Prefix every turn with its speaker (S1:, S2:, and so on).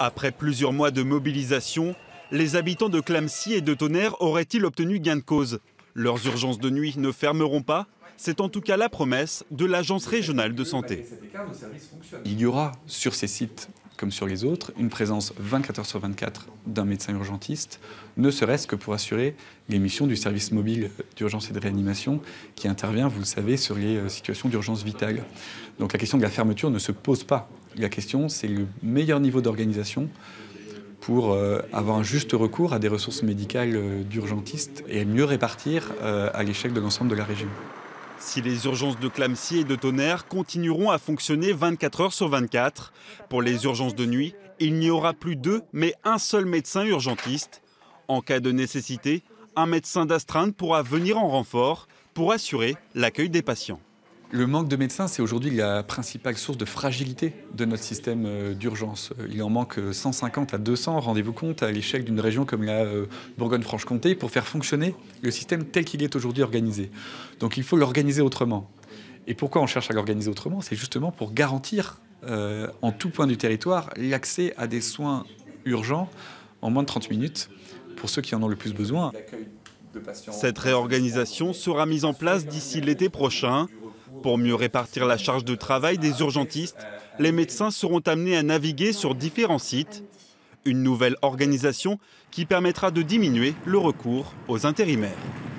S1: Après plusieurs mois de mobilisation, les habitants de Clamecy et de Tonnerre auraient-ils obtenu gain de cause? Leurs urgences de nuit ne fermeront pas. C'est en tout cas la promesse de l'Agence régionale de santé.
S2: Il y aura sur ces sites, comme sur les autres, une présence 24 heures sur 24 d'un médecin urgentiste, ne serait-ce que pour assurer les missions du service mobile d'urgence et de réanimation qui intervient, vous le savez, sur les situations d'urgence vitale. Donc la question de la fermeture ne se pose pas. La question, c'est le meilleur niveau d'organisation pour avoir un juste recours à des ressources médicales d'urgentistes et mieux répartir à l'échelle de l'ensemble de la région.
S1: Si les urgences de Clamecy et de Tonnerre continueront à fonctionner 24 heures sur 24, pour les urgences de nuit, il n'y aura plus deux, mais un seul médecin urgentiste. En cas de nécessité, un médecin d'astreinte pourra venir en renfort pour assurer l'accueil des patients.
S2: Le manque de médecins, c'est aujourd'hui la principale source de fragilité de notre système d'urgence. Il en manque 150 à 200, rendez-vous compte, à l'échelle d'une région comme la Bourgogne-Franche-Comté, pour faire fonctionner le système tel qu'il est aujourd'hui organisé. Donc il faut l'organiser autrement. Et pourquoi on cherche à l'organiser autrement? C'est justement pour garantir en tout point du territoire l'accès à des soins urgents en moins de 30 minutes pour ceux qui en ont le plus besoin.
S1: Cette réorganisation sera mise en place d'ici l'été prochain. Pour mieux répartir la charge de travail des urgentistes, les médecins seront amenés à naviguer sur différents sites. Une nouvelle organisation qui permettra de diminuer le recours aux intérimaires.